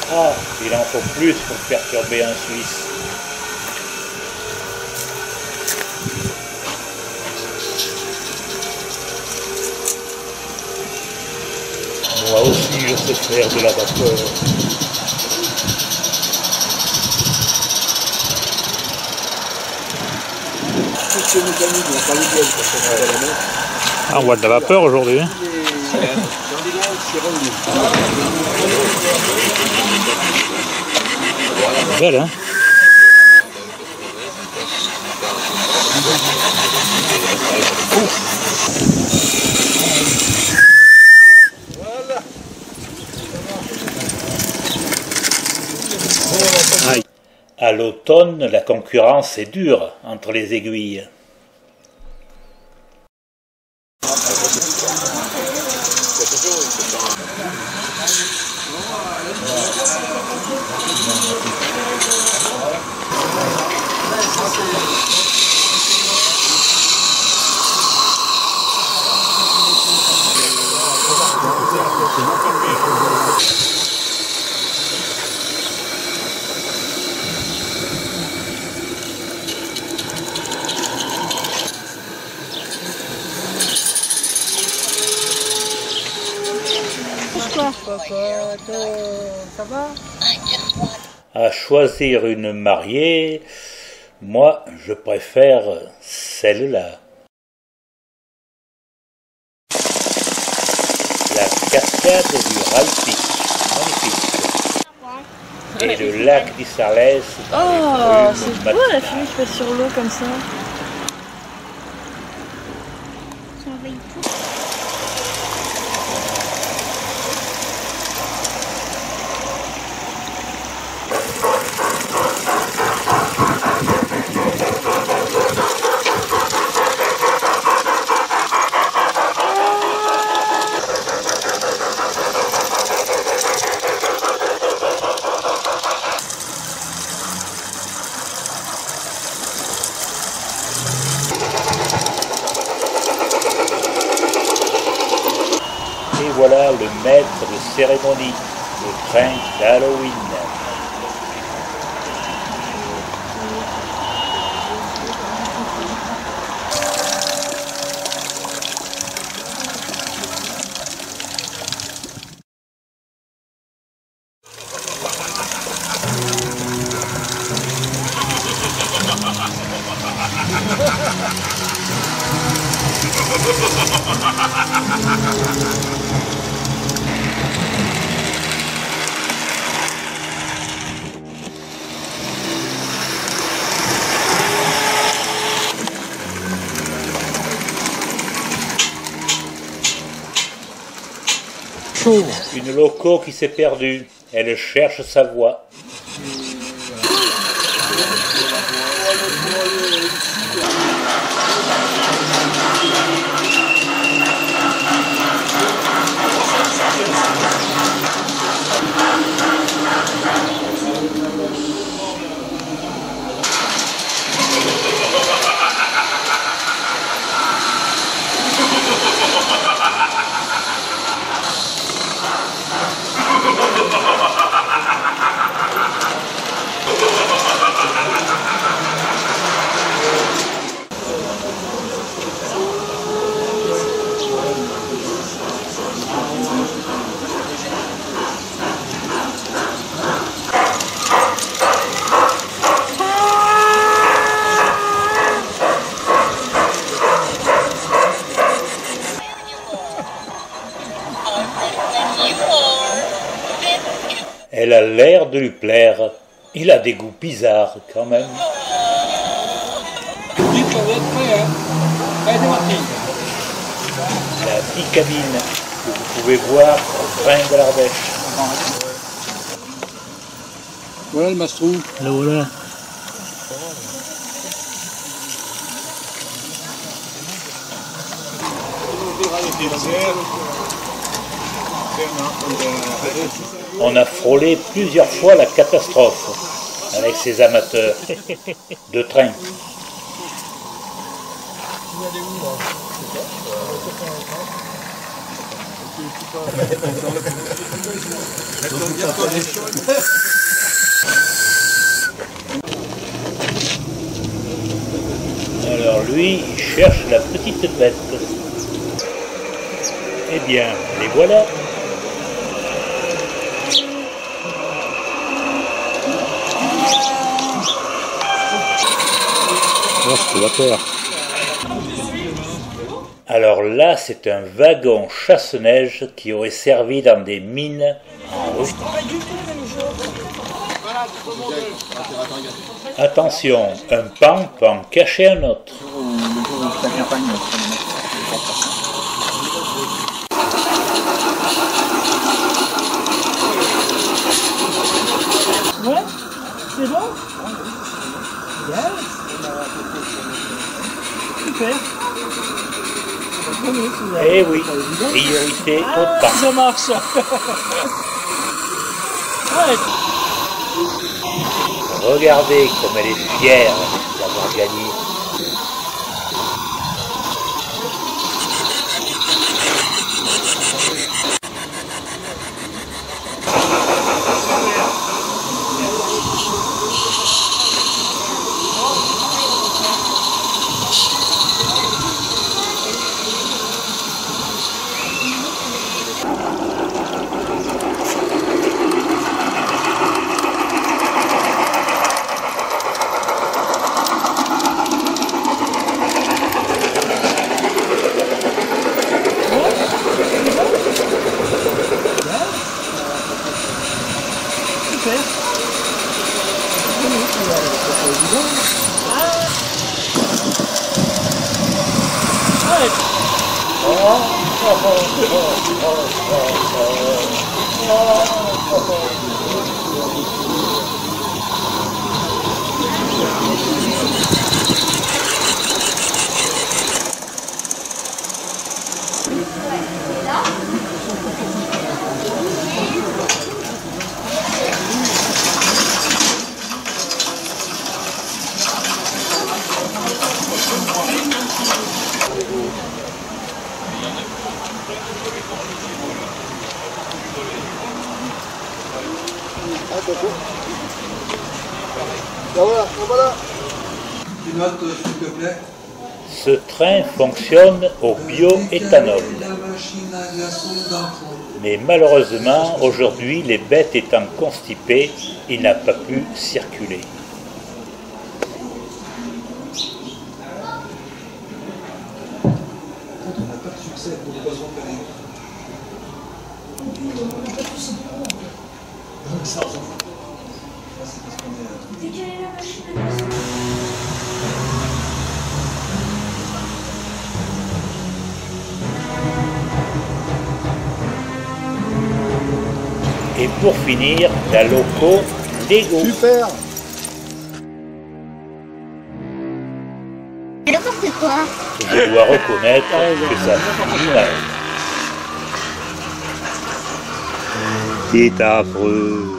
Ah, il en faut plus pour perturber un Suisse. Moi aussi, je sais faire de la vapeur. Ah, on voit de la vapeur aujourd'hui. Belle, hein? À l'automne, la concurrence est dure entre les aiguilles. Ça va? À choisir une mariée, moi je préfère celle-là. La cascade du Ralpik, magnifique. Et le lac d'Issarles. Oh, c'est beau la fumée qui passe sur l'eau comme ça. Et voilà le maître de cérémonie, le train d'Halloween. Une loco qui s'est perdue, elle cherche sa voie. Elle a l'air de lui plaire. Il a des goûts bizarres quand même. La bicabine que vous pouvez voir au train de l'Ardèche. Voilà le mastrou. Là voilà. On a frôlé plusieurs fois la catastrophe avec ces amateurs de train. Alors lui, il cherche la petite bête. Eh bien, les voilà. Alors là, c'est un wagon chasse-neige qui aurait servi dans des mines en Russie. Attention, un pan peut en cacher un autre. Ouais, c'est bon. Bien. Super. Eh oui, priorité au pan. Ça marche. Ouais. Regardez comme elle est fière d'avoir gagné. Voilà. Tu notes, s'il te plaît. Ce train fonctionne au bioéthanol. Mais malheureusement, aujourd'hui, les bêtes étant constipées, il n'a pas pu circuler. On n'a pas de succès pour les poissons canés. Ça, on s'en fout. C'est parce qu'on est... Quelle est la machine à glaçons ? Et pour finir, la loco Lego. Super. Et le c'est quoi ? Je dois reconnaître que ça finit mal. C'est affreux.